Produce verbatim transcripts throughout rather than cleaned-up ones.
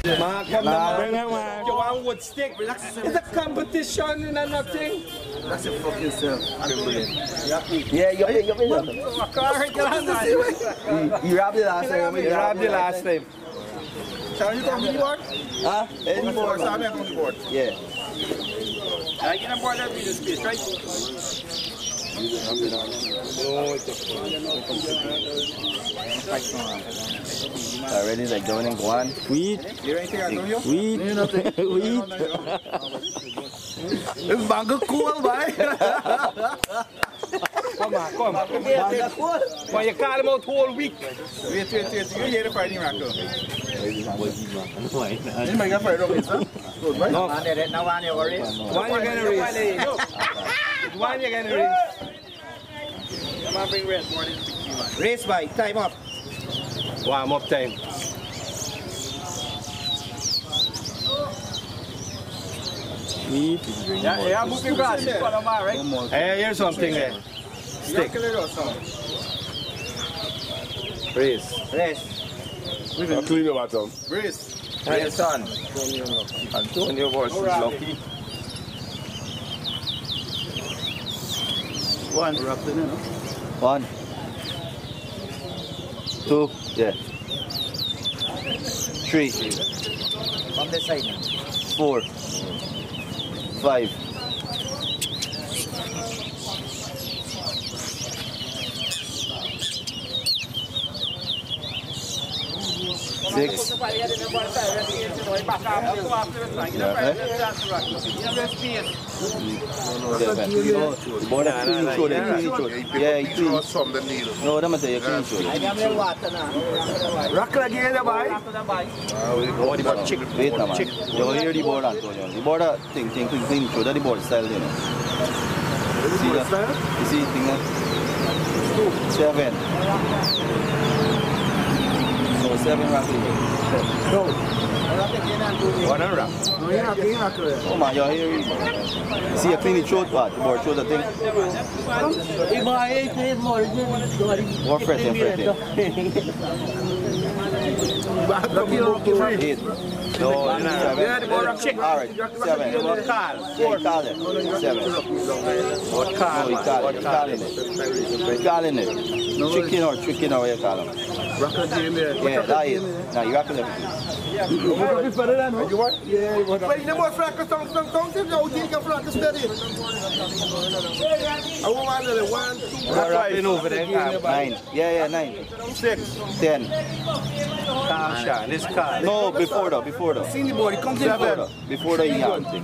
Mark, come nah, on, Mark. You want wood stick? It's a competition and nothing. That's a fucking self. Yeah, you're in, you're in. You robbed the last time. You robbed the last time. Shall you come to the board? Huh? Any board? Shall I come to the board? Yeah. I get on board that video space, right? Already like going in Guyana. Weed. You ain't think I told you? Weed. Weed. It's banga cool, boy. Come on, come on. Banga cool. Well, you call him out whole week. Wait, wait, wait. You hear the Friday miracle? You might get Friday race, huh? Good, right? No. Now one you're worried. One you're gonna race. One you're gonna race. Come on, bring race more than sixty-one. Race by time up. Warm up time. Weed. Yeah, yeah, moving grass. You follow my right? Hey, here's something there. Stick. Race. Race. I'll clean your bottom. Race. Hey, son. Antonio versus Lucky. One. One. Two. Yeah. Three. On this side. Four. Five. Six. Yeah, you from the needle. No, I'm going to tell you clean show. Rock again, boy. Wait, man. You hear the board, Antonio. The board, thing, thing, thing, thing, show that the board style, you know. See that? You see the thing there? Seven. So seven rock here. No. One and rock. No, you're not clean rock. Oh man, you're here. See a clean throat part, the board show the thing. More fretting, fretting. Eight. No, seven. Yeah, the board rock. Alright, seven. What call? Yeah, you call it. Seven. What call? No, you call it. You calling it. You calling it. Chicken or chicken or what you call them? Rock again there. Yeah, that is. Now you rocking everything. You what? Yeah, you want. Wait, you want frack or something? Something? No, you can frack steady. I want one, one, two. That's why you over there. Nine. Yeah, yeah, nine. Six. Ten. Tasha, this car. No, before though, before though. See the board, it comes in Before though. Before the young thing.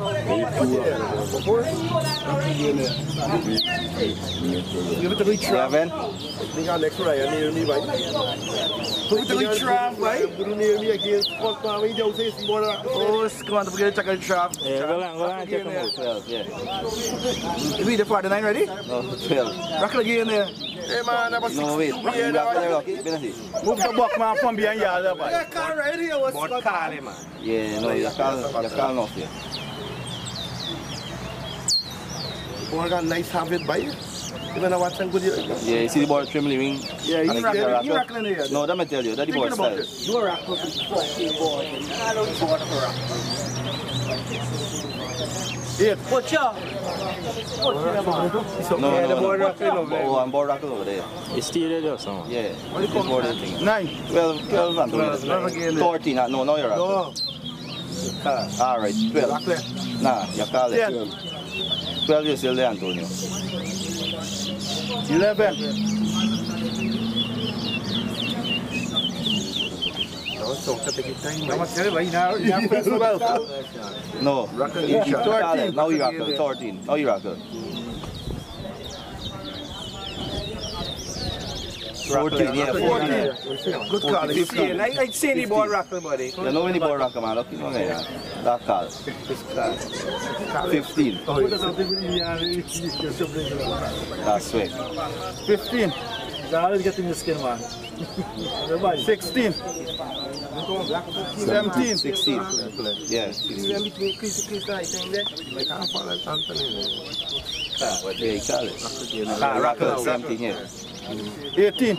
Give it to me, trap. Eleven. Think I'll next right, near me, right? Put it to me, trap, right? Put it near me again. Fuck, man, we don't say it's more. Oh, come on, forget to check out the trap. Yeah, go on, go on, check them out. Twelve, yeah. Is it the forty-nine ready? No, twelve. Rock it again there. Hey, man, that was No, wait. Rocky, rocky, rocky. Benefit. Move the buck man from behind you there, boy. Yeah, car right here. What's But call him, man. Yeah, no, you can't, you can't enough here. Boy, got nice habit by you. You wanna watch some good? Yeah, you see the board trim living? Yeah, you rocking, you rocking in here. No, let me tell you, that's the board style. You rock with the board. I don't want to rock. Yeah, what's up? No, yeah, no, the no. board rocking over there. Oh, I'm board rocking over there. It's still there or something? Yeah, what do you call that thing? Nine. Twelve, twelve, and twelve again. Fourteen, uh, no, no, you're rocking. No. All right, twelve. Nah, you call it. Ten. Twelve, you're still there, Antonio. Eleven. No, thirteen. Now you rock it. Thirteen. Now you rock it. Fourteen, yeah, fourteen. Good call. Fifteen. I I see the ball rock, buddy. You know when the ball rock, man. Look, you know there. That call. Fifteen. That's right. Fifteen. Always getting the skin, man. Sixteen. Seventeen. Sixteen. Yeah. Yeah, you Yeah, you call it. Ah, rock it. Seventeen, yeah. eighteen.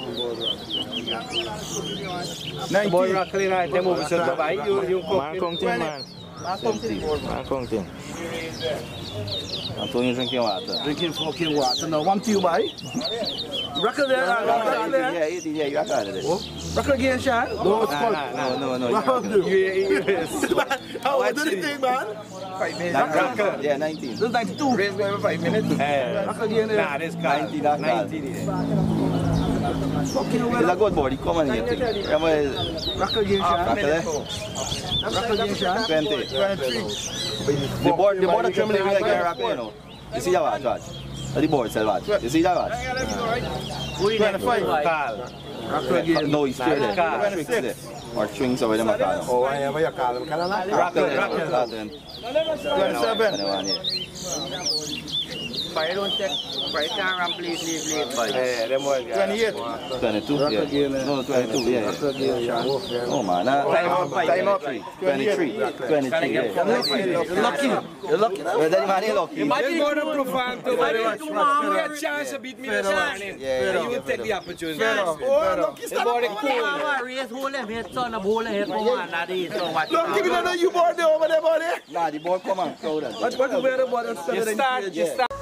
Boy, nineteen. rock right, they move to the bike. You, you Man come thing, man. Man come thing. Antonio drinking water. Drinking fucking water now. One to you, boy. Record there, record there. Yeah, eighteen, yeah, you got it. Record again, Sean. No, it's fun. No, no, no. What do you? Yes. How what do you think, man? Five minutes. nineteen. Yeah, nineteen. This is ninety-two. Race going for five minutes. Record again there. Nah, this car. nineteen, that car. nineteen. Fucking It's a good body, come on here. Come on. Record again, Sean. Record again, Sean. twenty. twenty-three. The board, the board are trembling like a rock, you know. You see that watch, watch. The board said watch. You see that watch? twenty-five. Carl. Record again. No, he's straight there. Car. twenty-six. Or swings over them. Oh, whatever you call them. Rocket, rocket. twenty-seven. Fire don't check. Fire can't run, please, please, please. Yeah, them boys. twenty-eight. twenty-two, yeah. No, twenty-two, yeah. Oh, man. Time up, time up. twenty-three. twenty-three, yeah. You're lucky. You're lucky now. Well, that man is lucky. Imagine going to perform to a chance to beat me this morning. Yeah, you will take the opportunity. Oh, lucky The body cool. Race hole head son of hole head for one that is so much. Don't give me that you board there over there, buddy. Nah, the ball come on, crowd. What what you wear the board? You start, you start.